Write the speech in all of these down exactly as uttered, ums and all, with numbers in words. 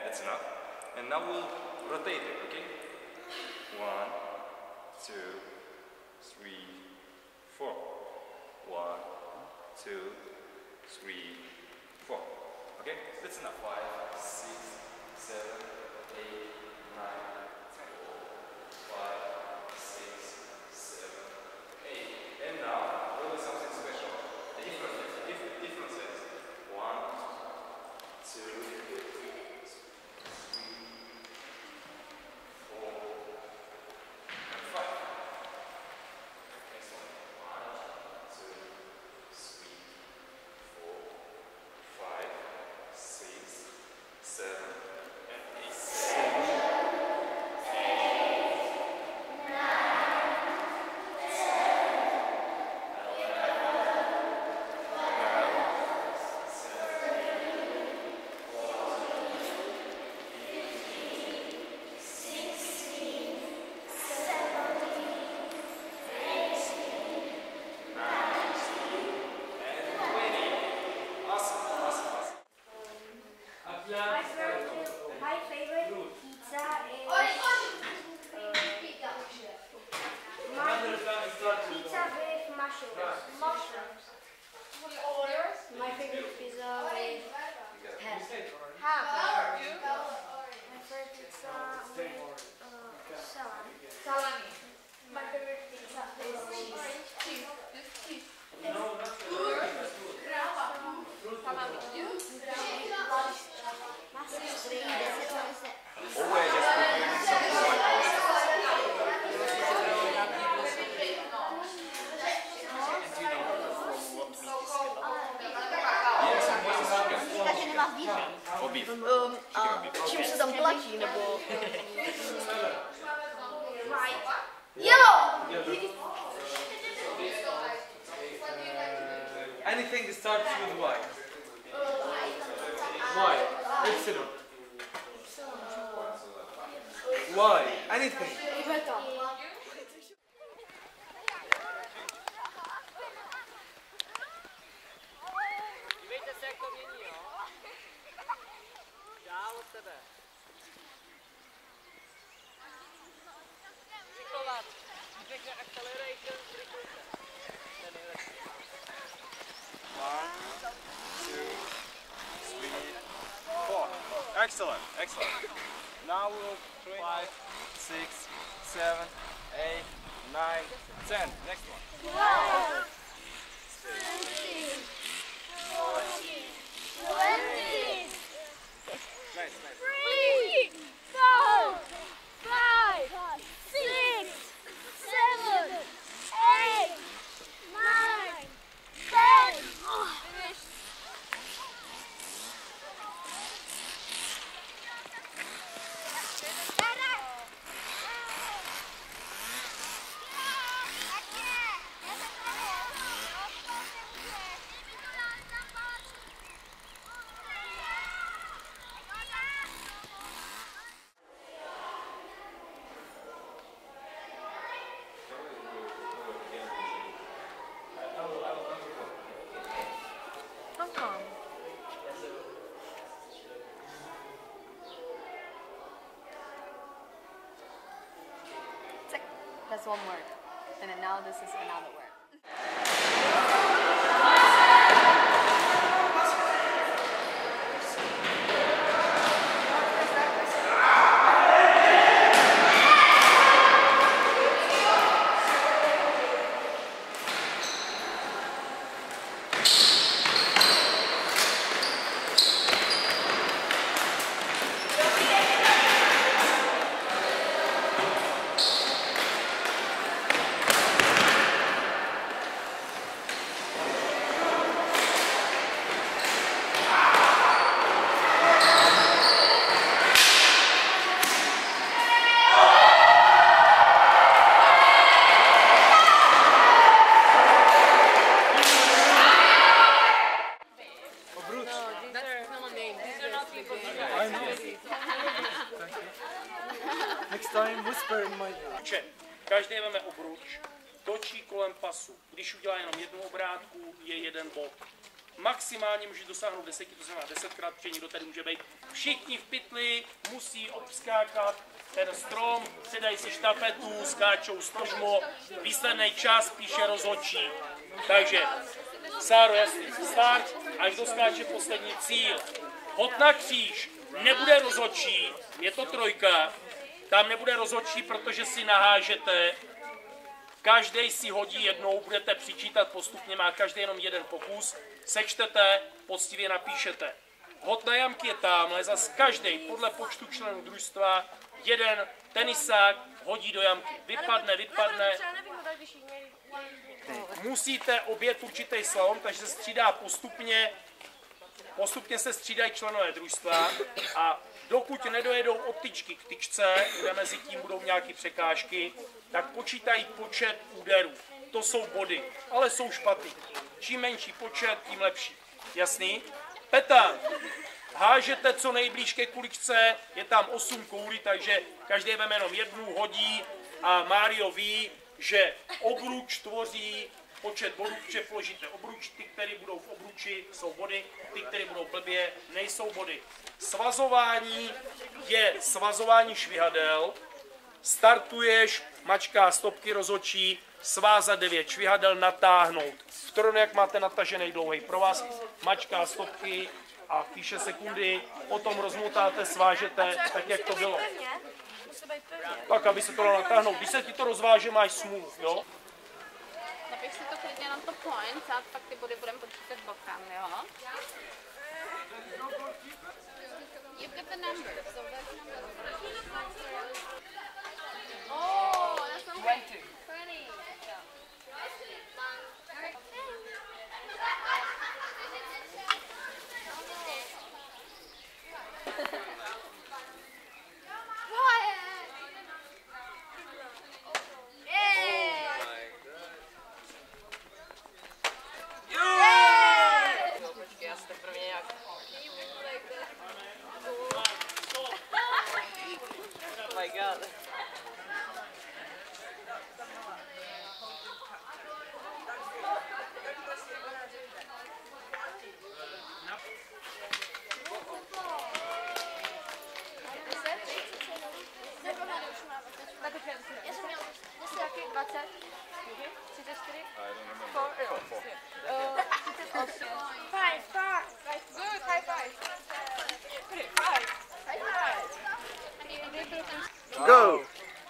that's enough. And now we'll rotate it, okay? One, two, three, four. One, two, three, four. Okay, that's enough. Five, six, seven, eight, nine, ten. Five, six, seven, eight. And now we'll do something special. Different, different, different sets. One, two, three, four, and five. Next one. One, two, three, four, five, six, seven, and eight. Seven, eight, nine, My favorite, my favorite pizza is uh, my pizza with mushrooms. Mushrooms. My favorite pizza with ham. Ham. My favorite pizza with uh, salami. Salami. My favorite pizza is cheese. Cheese. always just preparing something like O beef. Um, a čím se tam platí, nebo... Jo! Anything starts with Y. Y. Epsilon. Y. Anything. Dívejte se, jak to mění, jo? Dál od tebe. Cyklovat. Řekne acceleration, rychlejte. To je nejlepší. One, two, three, four. Excellent, excellent. Now we'll try five, six, seven, eight, nine, ten. Next one. Wow. Nice, nice. Three, four, five, six, seven, eight, nine, ten. That's one word. And then now this is another word. Next time, whisper in my ear. Každý veme obruč, točí kolem pasu. Když udělá jenom jednu obrátku, je jeden bod. maximálně může dosáhnout deseti, to znamená desetkrát, protože někdo tady může být. Všichni v pytli musí obskákat ten strom, předají si štafetu, skáčou stožmo, výsledný čas píše rozhodčí. Takže, Sáro, jasný, start, až doskáče poslední cíl. Hod na kříž, nebude rozhodčí, je to trojka, tam nebude rozhodčí, protože si nahážete. Každý si hodí jednou, budete přičítat postupně, má každý jenom jeden pokus, sečtete, poctivě napíšete. Hod na jamky je tamhle, zas každý podle počtu členů družstva, jeden tenisák hodí do jamky. Vypadne, vypadne. Musíte obět určitý slalom, takže se střídá postupně, postupně se střídají členové družstva a dokud nedojedou od tyčky k tyčce, kde mezi tím budou nějaké překážky, tak počítají počet úderů. To jsou body, ale jsou špatný. Čím menší počet, tím lepší. Jasný? Peta, hážete co nejblíž ke kuličce, je tam osm koulí, takže každý veme jenom jednu, hodí a Mário ví, že obruč tvoří počet bodů, protože položíte obruč, ty, které budou v obruči, jsou body, ty, které budou blbě, nejsou body. Svazování je svazování švihadel, startuješ, mačká stopky rozhodčí, svázat devět švihadel, natáhnout. V tronu, jak máte natažený dlouhý provaz, mačká stopky a píše sekundy, potom rozmotáte, svážete, tak jak to bylo. Tak, aby se to dalo natáhnout. Když se ti to rozváže, máš smooth, jo? Napiš si to klidně na to points a pak ty body budeme počítat bokem, jo? You've got the numbers, so that's numbers. Oh, that's not twenty. twenty. Go!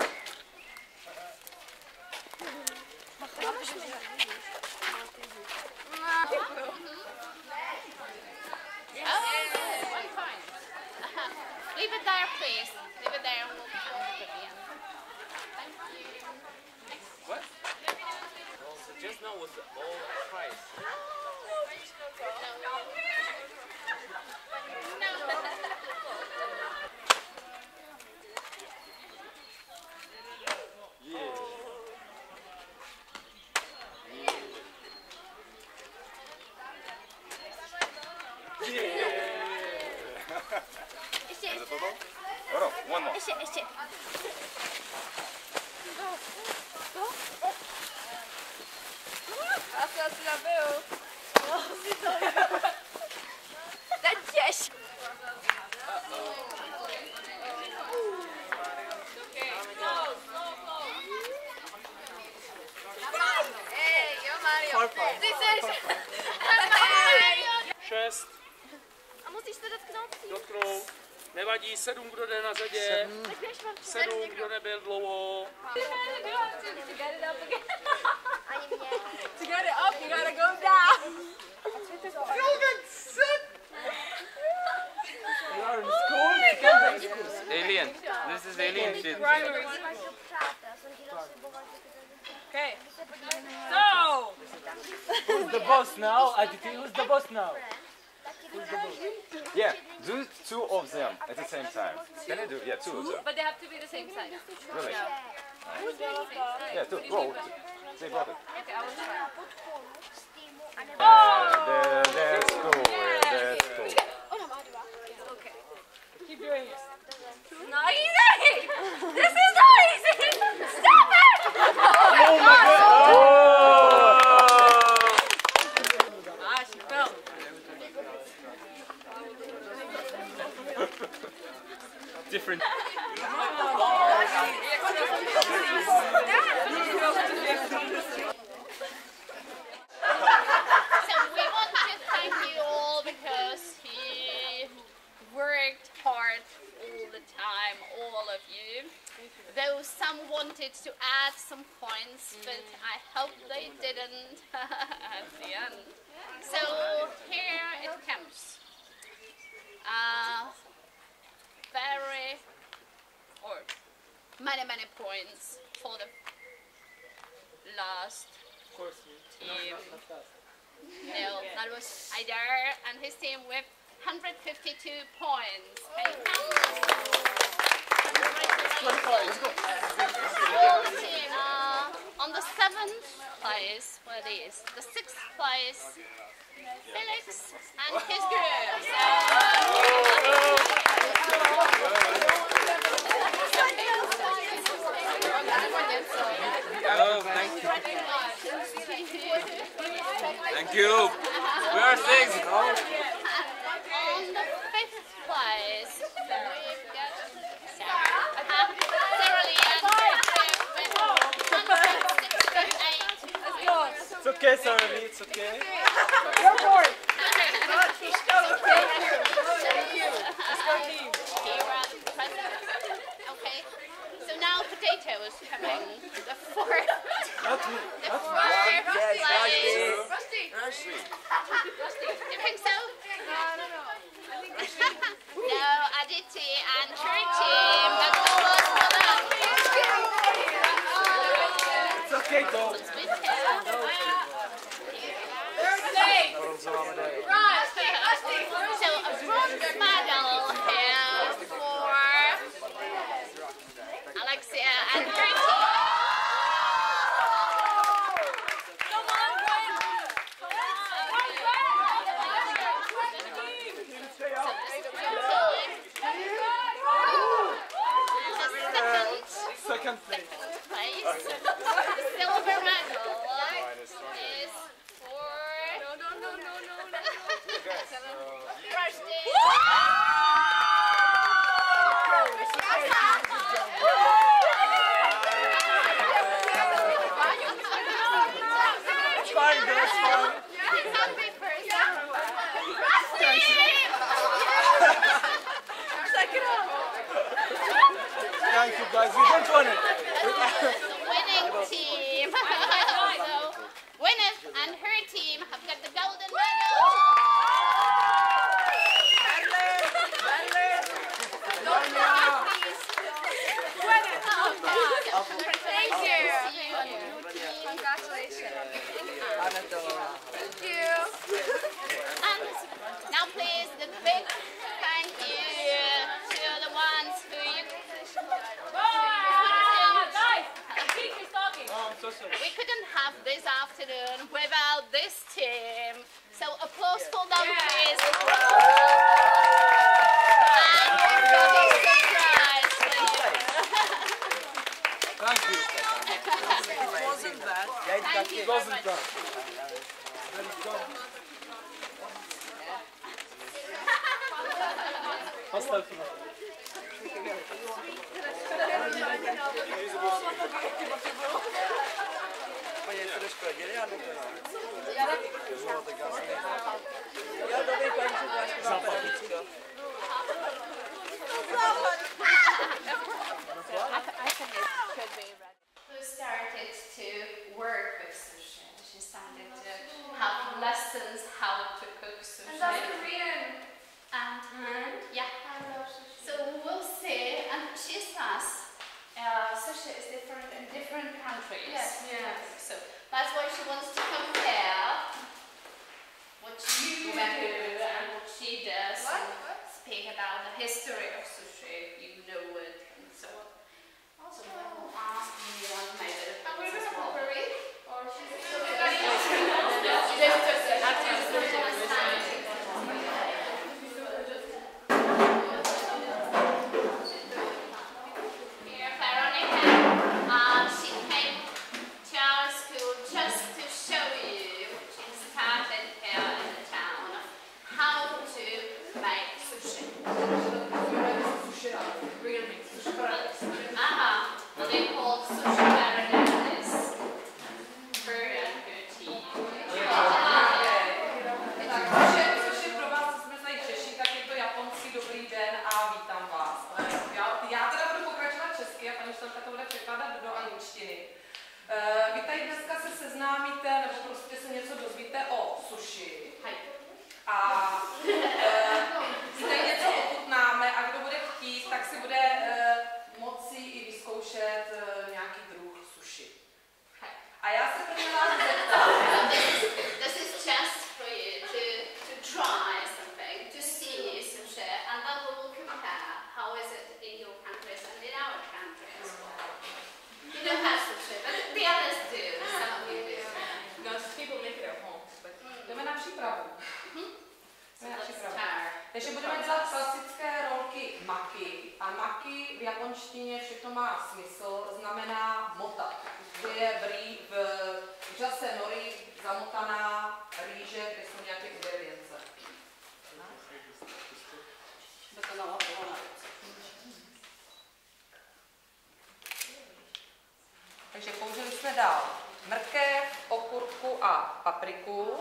Leave it there, please. Leave it there and we'll count at the end. Thank you. What? So just now was the all price. Oro, one more. Ještě, ještě. Asi asi zabiju. To je těžké. Hey, jo Mario. Ty jsi... Šest, A musíš to dotknout? dotknout, nevadí, sedm, kdo jde na řadě, sedm, kdo nebyl dlouho. Ani mě. To get it up, you gotta go down. You are in school? You can't be in school. Alien. This is alien shit. Okay. So. Who's the boss now? Aditi, who's the boss now? Yeah, do two of them at the same time. Can I do? Yeah, two of them. But they have to be the same size. Really? Yeah. Yeah, two. Go. They got it. Okay, I will try. Uh, there, that's cool. That's cool. Okay. Keep doing it. Not easy! This is not easy! Stop it! Oh my god! Ah, she fell. different. So we want to thank you all because he worked hard all the time, all of you. Though some wanted to add some points, but I hope they didn't at the end. So here it comes. Uh, very, or many, many points for the last team. No, that was Aidar and his team with one hundred fifty-two points. Can you count? Uh, on the seventh place, what is the sixth place? Felix and his group. Oh, thank you. Thank you. We are six. On the fifth place, we've got Sarah. Sarah Lee and her group with one hundred sixty-eight. It's okay, Sarah, it's okay. Okay, so now potatoes coming. The fourth. Not me. The Not fourth place. Rusty. You think so? No, no, no. No, Aditi and her team. That's all us for them. It's okay, though. So a bronze medal here for Alexia and her team. Come on, Gwen! Second place. Place. The silver medal is for no no no no no no Rusty. It's fine, girl, it's fine. Thank you, guys. We don't want it. Winning team. So, Gwyneth and her team have got the golden medal. Thank you. Congratulations. Thank you. And now, please, the big thank you to the ones who you Oh, I'm so sorry. we couldn't have this afternoon without this team. So applause for them, please. And we've got a surprise for you. Thank you. Wasn't bad. Thank you It very wasn't much. done. Let it go. Hasta el final. Who started to work with sushi. She started to have lessons how to cook sushi. And that's Korean. And yeah, so we'll see. And she says uh, sushi is different in different countries. Yes, yes. So that's why she wants to compare what you do and what she does. What? And What? speak about the history of sushi, if you know it, and so on. Also, I will ask you on my And we as don't well. have Korean? Or she's Here, Veronica, uh, she came to our school just to show you, she started here in the town, how to make sushi. přípravu. Jsme na přípravu. Takže budeme dělat klasické rolky maki. A maki v japonštině všechno má smysl, znamená motat. To je v, rý, v řase nori zamotaná rýže, kde jsou nějaké ingredience. Takže použili jsme dál mrkev, okurku a papriku.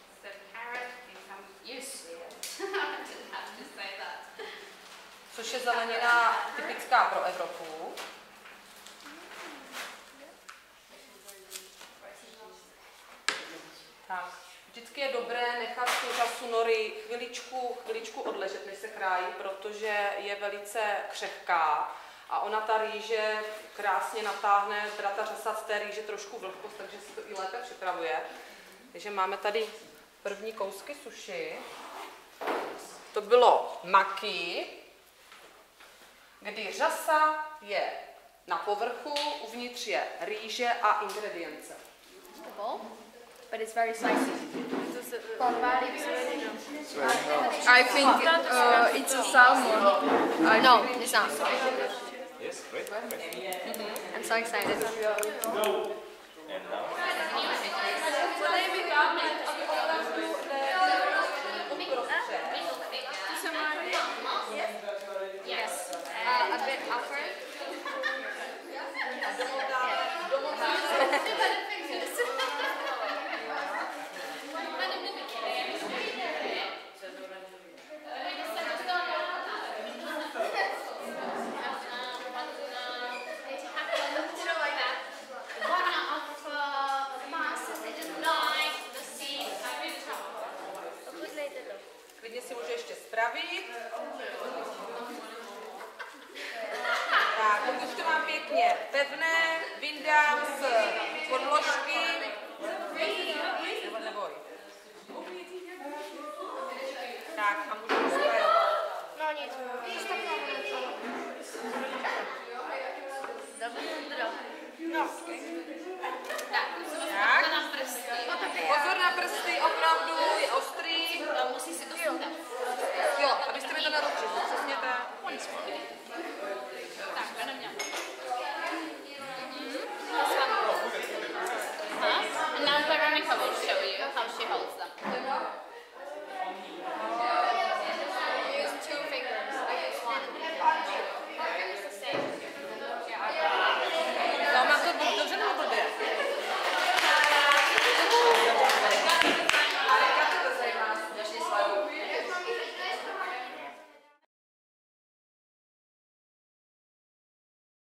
Což je zelenina typická pro Evropu. Tak, vždycky je dobré nechat tu řasu nori chviličku, chviličku odležet, než se krájí, protože je velice křehká a ona ta rýže krásně natáhne, teda ta řasa z té rýže trošku vlhkost, takže se to i lépe připravuje. Takže máme tady první kousky suši. To bylo maki, kdy řasa je na povrchu, uvnitř je rýže a ingredience. But it's very spicy. I think uh, it's a salmon. I no, it's not. Yes, great. great. I'm so excited. And now? Yes. Uh, a bit upward. Klidně si může ještě spravit. Tak, teď už to mám pěkně pevné, vyndám z podložky. Neboj. Tak a můžu